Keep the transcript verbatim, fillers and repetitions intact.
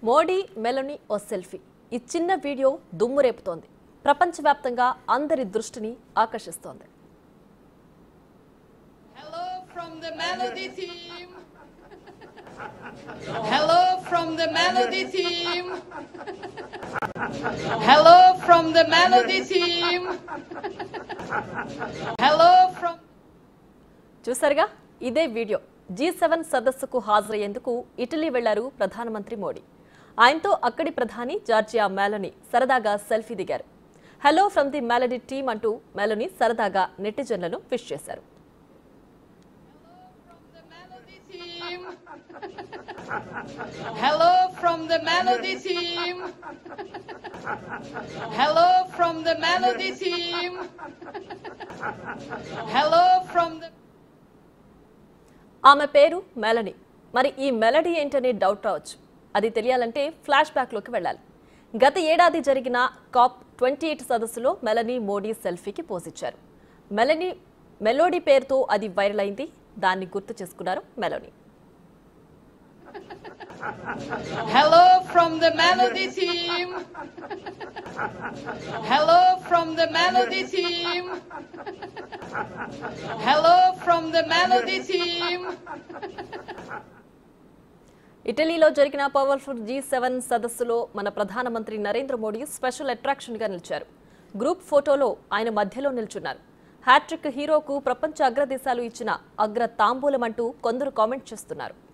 Modi Meloni ఓ selfie ఈ చిన్న video దుమ్ము రేపుతోంది. ప్రపంచవ్యాప్తంగా అందరి దృష్టిని ఆకర్షిస్తోంది. Hello from the Melody team. Hello from the Melody team. Hello from the Melody team. Hello from చూసారుగా ఇదే వీడియో. జీ సెవెన్ సదస్సుకు హాజరయ్యేందుకు ఇటలీ వెళ్లారు ప్రధానమంత్రి మోడీ. ఆయనతో అక్కడి ప్రధాని జార్జియా మెలోనీ సరదాగా సెల్ఫీ దిగారు. Hello from the melody team అంటూ మెలోనీ సరదాగా నెటిజన్లను విష్ చేశారు. Hello from the Melody team. Hello from the Melody team. Hello from the ఆమె పేరు మెలోనీ. మరి ఈ మెలోడీ ఏంటనే డౌట్ రావచ్చు. అది తెలియాలంటే ఫ్లాష్ బ్యాక్లోకి వెళ్ళాలి. గత ఏడాది జరిగిన కాప్ ట్వంటీ ఎయిట్ సదస్సులో మెలోనీ మోడీ సెల్ఫీకి పోజ్ ఇచ్చారు. మెలోనీ మెలోడీ పేరుతో అది వైరల్ అయింది. దాన్ని గుర్తు చేసుకున్నారు Meloni. Hello from the Melody team. Hello from the Melody team. Hello from the Melody team. ఇటలీలో జరిగిన పవర్ఫుల్ జీ సెవెన్ సదస్సులో మన ప్రధానమంత్రి నరేంద్ర మోడీ స్పెషల్ అట్రాక్షన్ గా నిలిచారు. గ్రూప్ ఫోటోలో ఆయన మధ్యలో నిల్చున్నారు. హ్యాట్రిక్ హీరోకు ప్రపంచ అగ్రదేశాలు ఇచ్చిన అగ్ర తాంబూలం అంటూ కొందరు కామెంట్ చేస్తున్నారు.